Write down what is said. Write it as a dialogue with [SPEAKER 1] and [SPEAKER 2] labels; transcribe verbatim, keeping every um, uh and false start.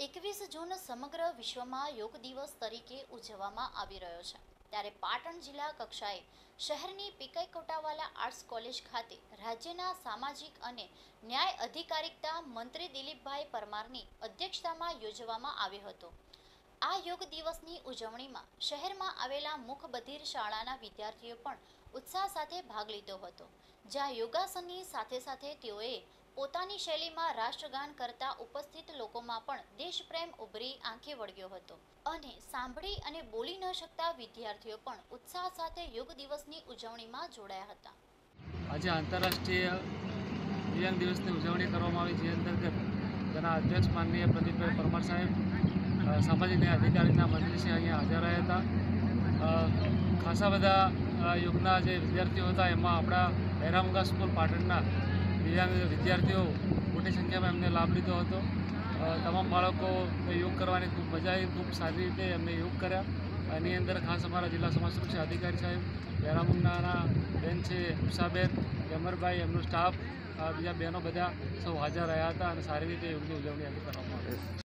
[SPEAKER 1] એકવીસ જૂન સમગ્ર વિશ્વમાં યોગ દિવસ તરીકે ઉજવવામાં આવી રહ્યો છે। ત્યારે પાટણ જિલ્લા કક્ષાએ શહેરની પીકાઈ કોટાવાલા આર્ટ્સ કોલેજ ખાતે રાજ્યના સામાજિક અને ન્યાય અધિકારિતા મંત્રી દિલીપભાઈ પરમારની અધ્યક્ષતામાં યોજવામાં આવ્યો હતો। આ યોગ દિવસની ઉજવણીમાં શહેરમાં આવેલા મુખ બધિર શાળાના વિદ્યાર્થીઓ પણ ઉત્સાહ સાથે ભાગ લીધો હતો, જ્યાં યોગાસનની સાથે સાથે તેઓએ પોતાની શૈલીમાં રાષ્ટ્રગાન કરતા ઉપસ્થિત લોકોમાં પણ દેશપ્રેમ ઉભરી આંખે વળગ્યો હતો અને સાંભળી અને બોલી ન શકતા વિદ્યાર્થીઓ પણ ઉત્સાહ સાથે યોગ દિવસની ઉજવણીમાં જોડાયા હતા।
[SPEAKER 2] આજે આંતરરાષ્ટ્રીય દિવ્યાંગ દિવસની ઉજવણી કરવામાં આવી, જે અંતર્ગત તેના અધ્યક્ષ માનનીય પ્રદીપભાઈ પરમાર સાહેબ, સામાજિક ન્યાય અધિકારીના મંત્રીશ્રી અહીંયા હાજર રહ્યા હતા। ખાસા બધા યોગના જે વિદ્યાર્થીઓ હતા, એમાં આપણા બહેરામુંગા સ્કૂલ પાટણના દિવ્યાંગ વિદ્યાર્થીઓ મોટી સંખ્યામાં એમને લાભ લીધો હતો। તમામ બાળકો યોગ કરવાની ખૂબ મજા આવી, ખૂબ સારી રીતે એમને યોગ કર્યા। એની અંદર ખાસ અમારા જિલ્લા સમાજ સુરક્ષા અધિકારી સાહેબ, બહેરામુંગાના બેન છે ઉષાબેન, અમરભાઈ, એમનો સ્ટાફ, બીજા બહેનો બધા સૌ હાજર રહ્યા હતા અને સારી રીતે યોગની ઉજવણી આજે કરવામાં આવી।